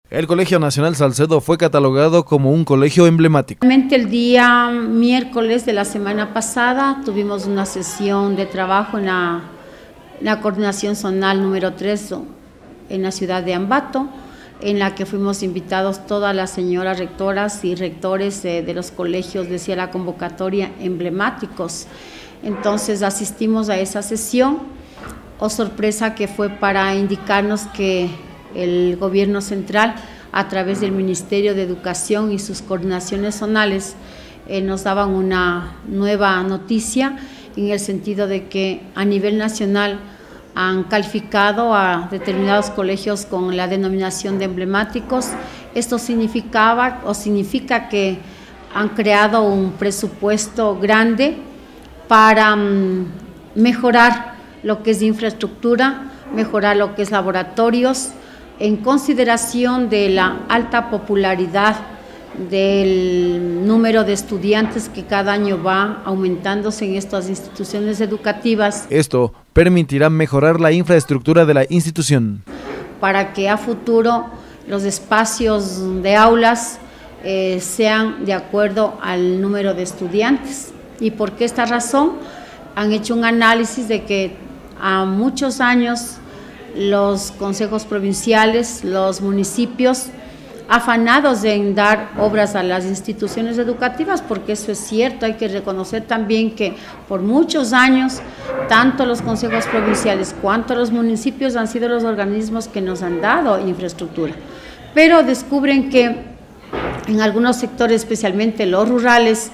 El Colegio Nacional Salcedo fue catalogado como un colegio emblemático. El día miércoles de la semana pasada tuvimos una sesión de trabajo en la coordinación zonal número 3 en la ciudad de Ambato, en la que fuimos invitados todas las señoras rectoras y rectores de los colegios, decía la convocatoria, emblemáticos. Entonces asistimos a esa sesión, sorpresa que fue para indicarnos que el gobierno central, a través del Ministerio de Educación y sus coordinaciones zonales, nos daban una nueva noticia en el sentido de que a nivel nacional han calificado a determinados colegios con la denominación de emblemáticos. Esto significa que han creado un presupuesto grande para mejorar lo que es infraestructura, mejorar lo que es laboratorios, en consideración de la alta popularidad del número de estudiantes que cada año va aumentándose en estas instituciones educativas. Esto permitirá mejorar la infraestructura de la institución, para que a futuro los espacios de aulas sean de acuerdo al número de estudiantes. ¿Y por qué esta razón? Han hecho un análisis de que a muchos años los consejos provinciales, los municipios, afanados en dar obras a las instituciones educativas, porque eso es cierto, hay que reconocer también que por muchos años, tanto los consejos provinciales cuanto los municipios han sido los organismos que nos han dado infraestructura, pero descubren que en algunos sectores, especialmente los rurales,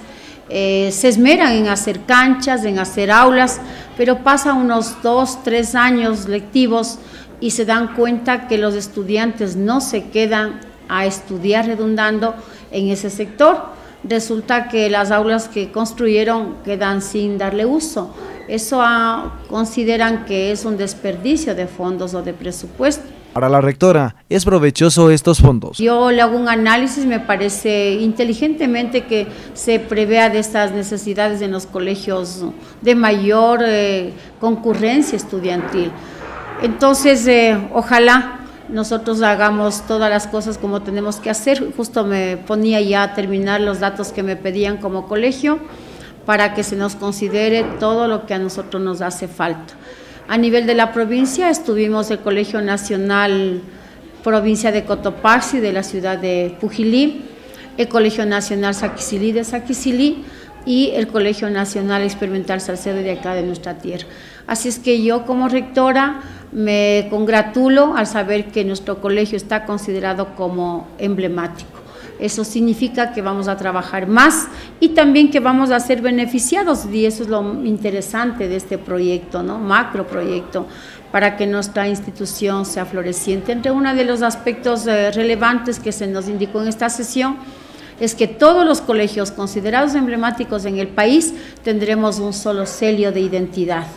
se esmeran en hacer canchas, en hacer aulas, pero pasan unos 2, 3 años lectivos y se dan cuenta que los estudiantes no se quedan a estudiar redundando en ese sector. Resulta que las aulas que construyeron quedan sin darle uso. Eso consideran que es un desperdicio de fondos o de presupuesto. Para la rectora, ¿es provechoso estos fondos? Yo le hago un análisis, me parece inteligentemente que se prevea de estas necesidades en los colegios de mayor concurrencia estudiantil. Entonces, ojalá nosotros hagamos todas las cosas como tenemos que hacer. Justo me ponía ya a terminar los datos que me pedían como colegio para que se nos considere todo lo que a nosotros nos hace falta. A nivel de la provincia estuvimos el Colegio Nacional Provincia de Cotopaxi de la ciudad de Pujilí, el Colegio Nacional Saquicilí de Saquicilí y el Colegio Nacional Experimental Salcedo de acá de nuestra tierra. Así es que yo como rectora me congratulo al saber que nuestro colegio está considerado como emblemático. Eso significa que vamos a trabajar más y también que vamos a ser beneficiados, y eso es lo interesante de este proyecto, ¿no? Macro proyecto, para que nuestra institución sea floreciente. Entre uno de los aspectos relevantes que se nos indicó en esta sesión es que todos los colegios considerados emblemáticos en el país tendremos un solo sello de identidad.